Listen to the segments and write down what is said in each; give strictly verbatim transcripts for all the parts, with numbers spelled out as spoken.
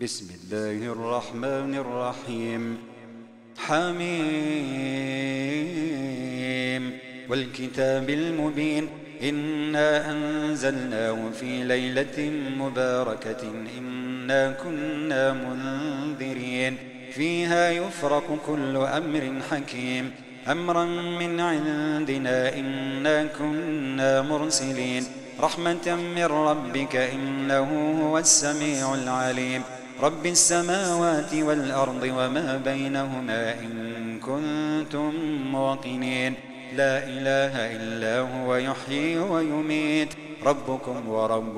بسم الله الرحمن الرحيم. حميم والكتاب المبين إنا أنزلناه في ليلة مباركة إنا كنا منذرين فيها يفرق كل أمر حكيم أمرا من عندنا إنا كنا مرسلين رحمة من ربك إنه هو السميع العليم رب السماوات والأرض وما بينهما إن كنتم موقنين لا إله إلا هو يحيي ويميت ربكم ورب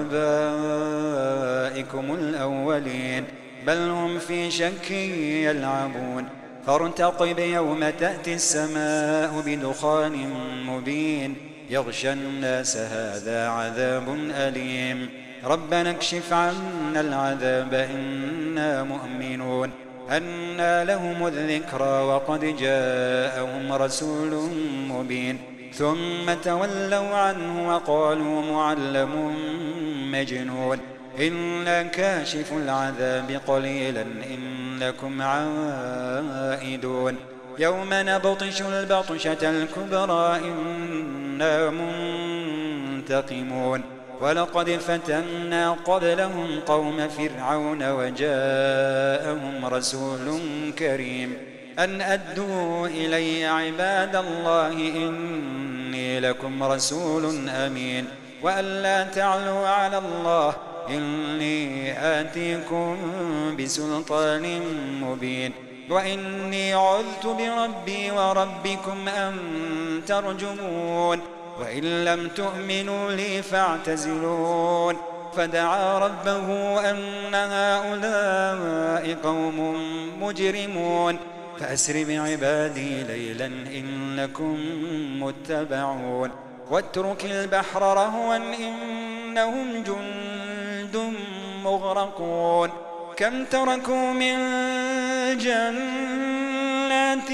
آبائكم الأولين بل هم في شك يلعبون فارتقب يوم تأتي السماء بدخان مبين يغشى الناس هذا عذاب أليم ربنا اكشف عنا العذاب إنا مؤمنون أنى لهم الذكرى وقد جاءهم رسول مبين ثم تولوا عنه وقالوا معلم مجنون إلا كاشف العذاب قليلا إنكم عائدون يوم نبطش البطشة الكبرى إنا منتقمون ولقد فتنا قبلهم قوم فرعون وجاءهم رسول كريم أن أدوا إلي عباد الله إني لكم رسول أمين وأن لا تعلوا على الله إني آتيكم بسلطان مبين وإني عذت بربي وربكم أن ترجمون وإن لم تؤمنوا لي فاعتزلون فدعا ربه أن هؤلاء قوم مجرمون فأسر بعبادي ليلا إنكم متبعون واترك البحر رهوا إنهم جند مغرقون كم تركوا من جنات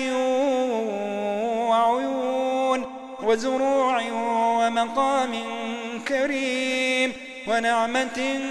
وعيون وزروع ومقام كريم ونعمة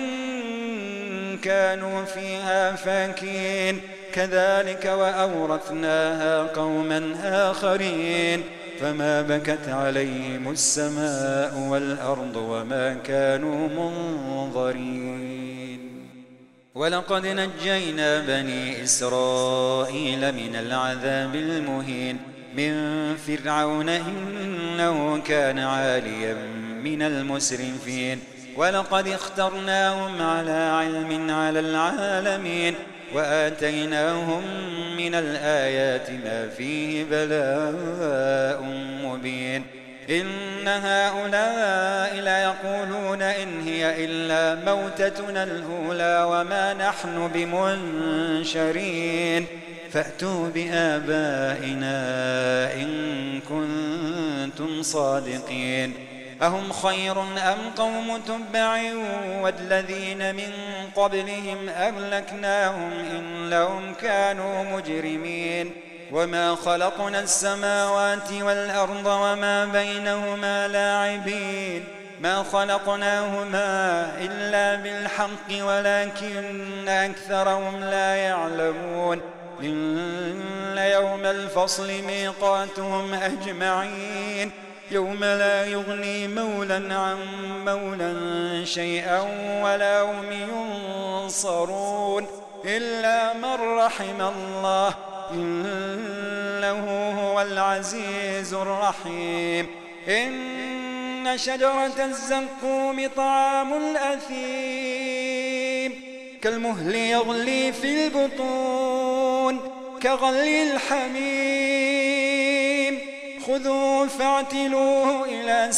كانوا فيها فاكين كذلك وأورثناها قوما آخرين فما بكت عليهم السماء والأرض وما كانوا منظرين ولقد نجينا بني إسرائيل من العذاب المهين من فرعون إنه كان عاليا من المسرفين ولقد اخترناهم على علم على العالمين وآتيناهم من الآيات ما فيه بلاء مبين إن هؤلاء ليقولون إن هي إلا موتتنا الأولى وما نحن بمنشرين فأتوا بآبائنا إن كنتم صادقين أهم خير أم قوم تبع والذين من قبلهم أهلكناهم إنهم كانوا مجرمين وما خلقنا السماوات والأرض وما بينهما لاعبين ما خلقناهما إلا بالحق ولكن أكثرهم لا يعلمون إن يوم الفصل ميقاتهم أجمعين يوم لا يغني مولا عن مولا شيئا ولا هم ينصرون إلا من رحم الله إنه هو العزيز الرحيم إن شجرة الزقوم طعام الأثيم كالمهل يغلي في البطون كغلي الحميم خذوه فاعتلوه إلى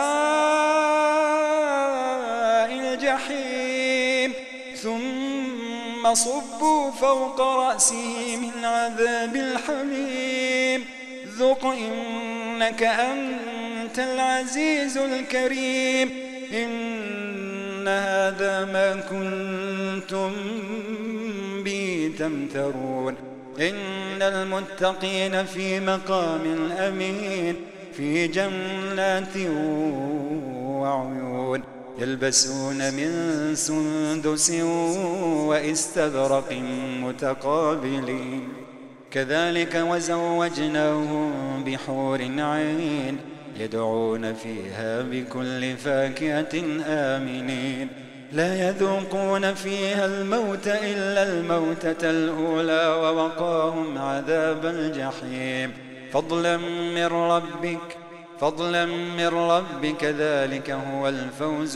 سواء الجحيم ثم صبوا فوق رأسه من عذاب الحميم ذق إنك أنت العزيز الكريم إن هذا ما كنتم به تمترون إن المتقين في مقام أمين في جنات وعيون يلبسون من سندس وإستبرق متقابلين كذلك وزوجناهم بحور عين يدعون فيها بكل فاكهة آمنين لا يذوقون فيها الموت إلا الموتة الأولى ووقاهم عذاب الجحيم فضلا من ربك فضلا من ربك ذلك هو الفوز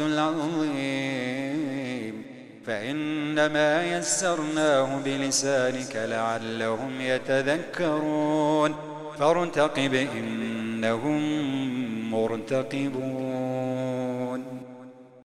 العظيم فإنما يسرناه بلسانك لعلهم يتذكرون فارتقب إنهم مرتقبون.